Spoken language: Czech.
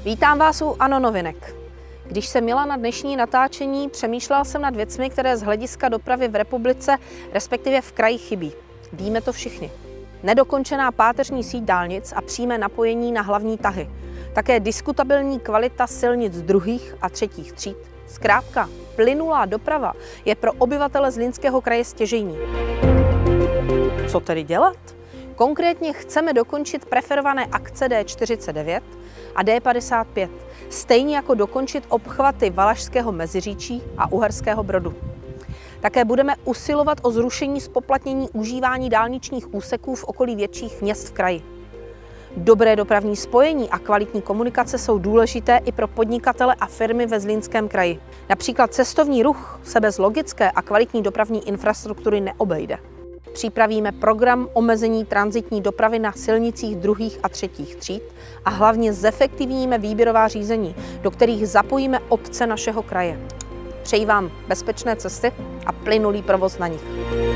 Vítám vás u ANO novinek. Když jsem měla na dnešní natáčení, přemýšlela jsem nad věcmi, které z hlediska dopravy v republice, respektive v kraji chybí. Víme to všichni. Nedokončená páteřní síť dálnic a přímé napojení na hlavní tahy. Také diskutabilní kvalita silnic druhých a třetích tříd. Zkrátka, plynulá doprava je pro obyvatele Zlínského kraje stěžejní. Co tedy dělat? Konkrétně chceme dokončit preferované akce D49 a D55, stejně jako dokončit obchvaty Valašského Meziříčí a Uherského Brodu. Také budeme usilovat o zrušení zpoplatnění užívání dálničních úseků v okolí větších měst v kraji. Dobré dopravní spojení a kvalitní komunikace jsou důležité i pro podnikatele a firmy ve Zlínském kraji. Například cestovní ruch se bez logické a kvalitní dopravní infrastruktury neobejde. Připravíme program omezení tranzitní dopravy na silnicích druhých a třetích tříd a hlavně zefektivníme výběrová řízení, do kterých zapojíme obce našeho kraje. Přeji vám bezpečné cesty a plynulý provoz na nich.